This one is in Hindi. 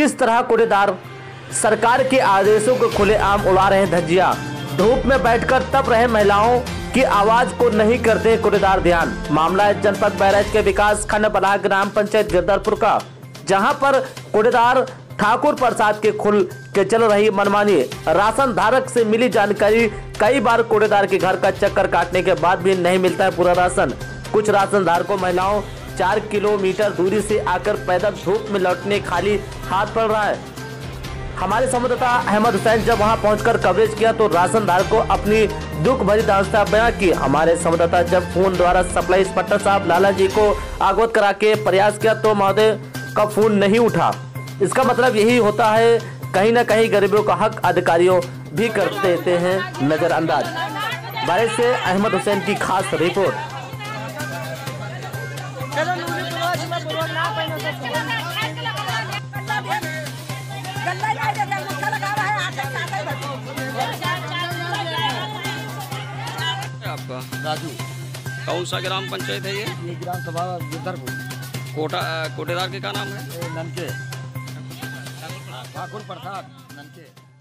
किस तरह कूड़ेदार सरकार के आदेशों को खुलेआम उड़ा रहे हैं धज्जियां। धूप में बैठकर तप रहे महिलाओं की आवाज को नहीं करते कूड़ेदार ध्यान। मामला है जनपद बहराइच के विकास खंड बलाह ग्राम पंचायत गिरधरपुर का, जहां पर कूड़ेदार ठाकुर प्रसाद के खुल के चल रही मनमानी। राशन धारक से मिली जानकारी, कई बार कूड़ेदार के घर का चक्कर काटने के बाद भी नहीं मिलता है पूरा राशन। कुछ राशन धारकों महिलाओं 4 किलोमीटर दूरी से आकर पैदल धूप में लौटने खाली हाथ पड़ रहा है। हमारे संवाददाता अहमद हुसैन जब वहां पहुंचकर कवरेज किया तो राशन धारकों अपनी दुख भरी दास्तां बयां की। हमारे संवाददाता जब फोन द्वारा सप्लाई इंस्पेक्टर साहब लाला जी को अवगत करा के प्रयास किया तो महोदय का फोन नहीं उठा। इसका मतलब यही होता है कहीं न कहीं गरीबों का हक अधिकारियों भी कर देते हैं नजरअंदाज। बहराइच से अहमद हुसैन की खास रिपोर्ट। आपका राजू। कौन सा ग्राम पंचायत है ये ग्राम सभा गिरधरपुर। कोटेदार के क्या नाम है? ननके ठाकुर प्रसाद ननके।